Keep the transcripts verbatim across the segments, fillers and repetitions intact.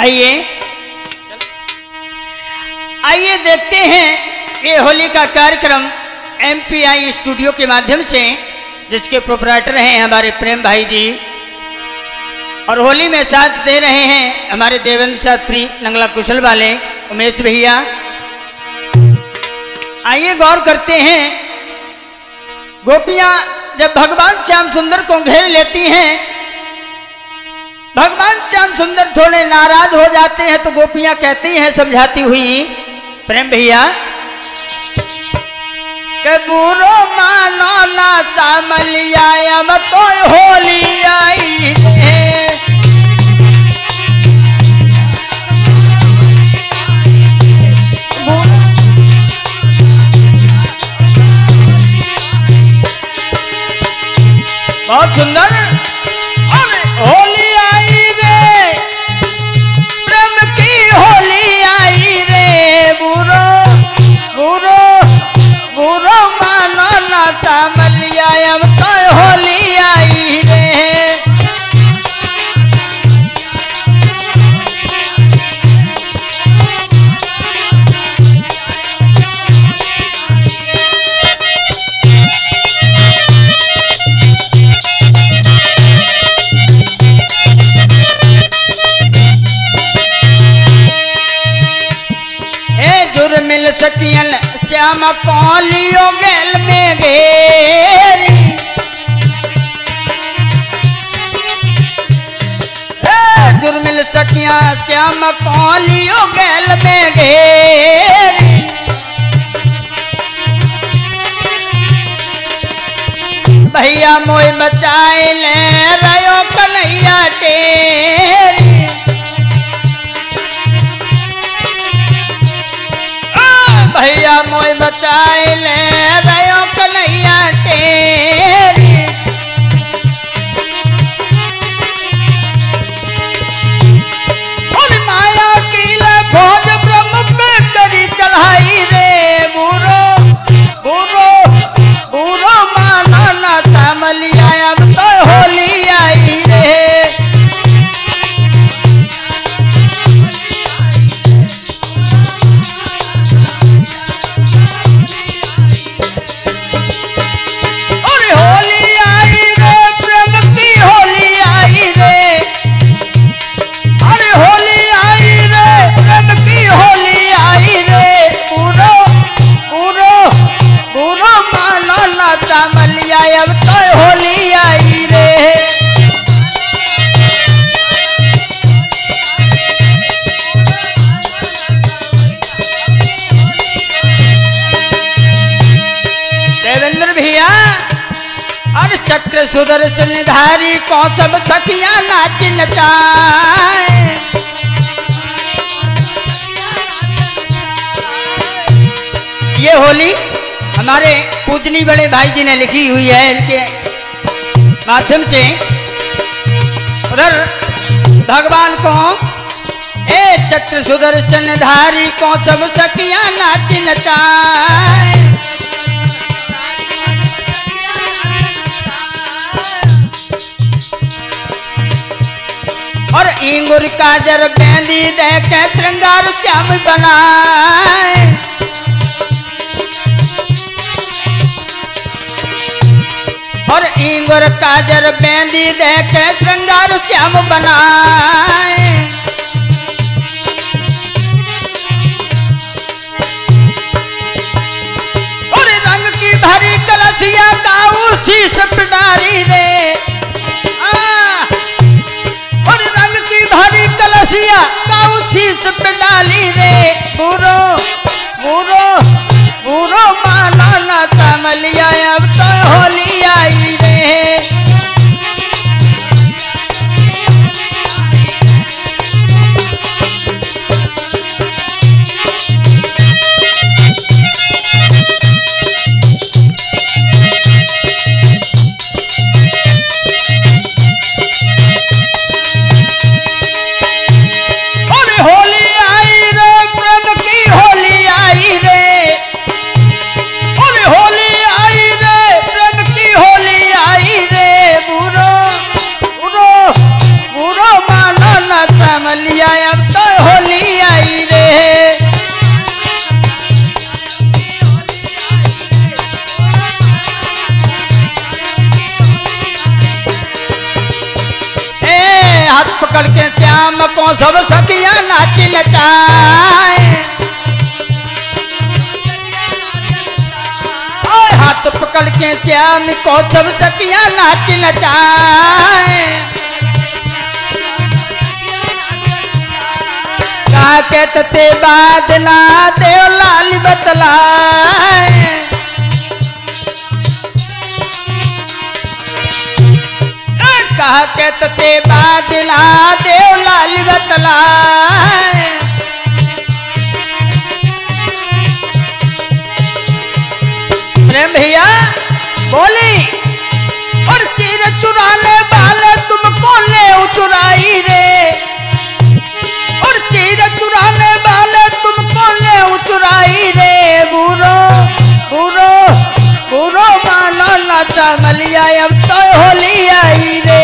आइए आइए देखते हैं ये होली का कार्यक्रम एमपीआई स्टूडियो के माध्यम से, जिसके प्रोपराइटर हैं हमारे प्रेम भाई जी, और होली में साथ दे रहे हैं हमारे देवेंद्र शास्त्री नंगला कुशल वाले उमेश भैया। आइए गौर करते हैं, गोपियां जब भगवान श्याम सुंदर को घेर लेती हैं, भगवान श्याम सुंदर थोड़े नाराज हो जाते हैं तो गोपियां कहती हैं समझाती हुई प्रेम भैया, के बुरो मानो ना सामलिया अब तो होली आई है। बहुत सुंदर होली आई रे, प्रेम की होली आई रे, बुरो बुरो बुरो मानो ना सामलिया अब तो होली आई रे। मिल सकियन श्याम कौलियो गेल में घेरी, जुर मिल सकिया श्याम कौलियो गेल में घेरी। भैया मोय बचाए ले रयो कन्हैया तेरी, भैया मोय बचाए ले रयो कन्हैया तेरी। और माया की भोज ब्रह्म पे करी चढ़ाई रे, बुरो बुरो बुरो मानो ना सामलिया अब तो होली आई रे। अब तो होली आई रे। देवेंद्र भैया और चक्र सुदर्शन धारी को सब सखिया नाच नचाए, ये होली हमारे पूजनी बड़े भाई जी ने लिखी हुई है, इनके माध्यम से उधर भगवान को ए चक्र सुदर्शन धारी को सब सखिया नाच नचाए। और इंगुर काजर बेंदी दे के श्रृंगार श्याम बनाए, और इंगुर काजर बेंदी दे के श्रृंगार श्याम बनाए। और रंग की भरी कलसिया गाऊ शीश पिटारी रे, और रंग की भरी कलसिया गाऊ शीश पिटाली रे, बुरो बुरो बुरो मानो ना सामलिया अब तो होली आई रे। और होली आई रे, प्रेम की होली आई रे, पकड़ के श्याम को सब सखियां नाच नचाए। हाथ पकड़ के श्याम को सब सखियां नाच नचाए। कहा कहते बादला देव लाल बतलाए। कहा कहते बादला देव लाल बतलाए। प्रेम भैया बोली और तीर चुराने वाले तुमको ले चुराई रे। और तीर चुराने वाले तुमको ले चुराई रे। बुरो बुरो बुरो मानो ना चमलिया अब तो होली आई रे।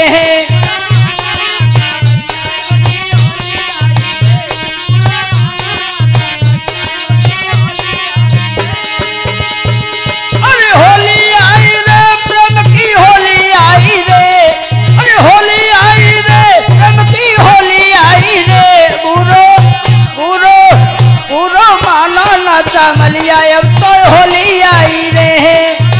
चमलिया अब तो होली आई रे।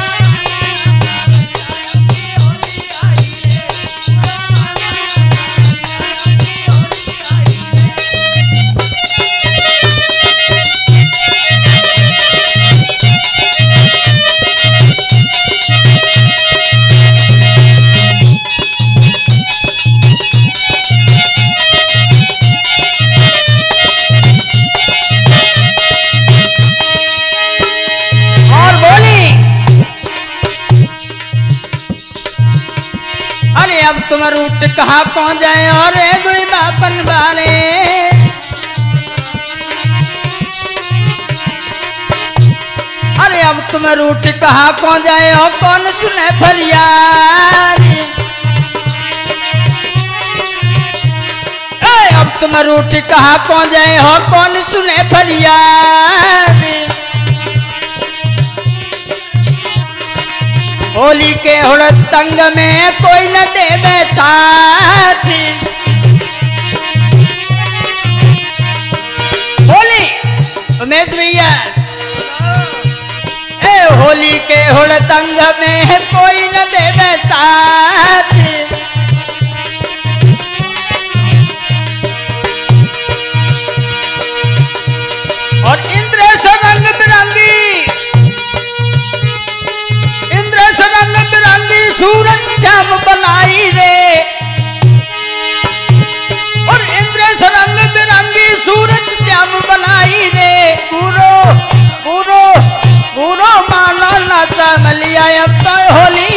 अब तुम रूट कहाँ पहुँच जाए और दुई बापन बारे। अरे अब तुम रूट कहाँ पहुँच जाए हो कौन सुने फरियाद। अब तुम रूट कहाँ पहुँच जाए हो कौन सुने फरियाद। होली के हुड़दंग में कोई न देवे साथ। होली उमेश भैया ए होली के हुड़दंग में कोई न देवे साथ। और इंद्र से रंग बिरंगी रंग बिरंगी सूरज श्याम बनाई रे। और इंद्र से रंग बिरंगी सूरज श्याम बनाई रे। पूरो पूरो पूरो मानो ना चमलिया अब तो होली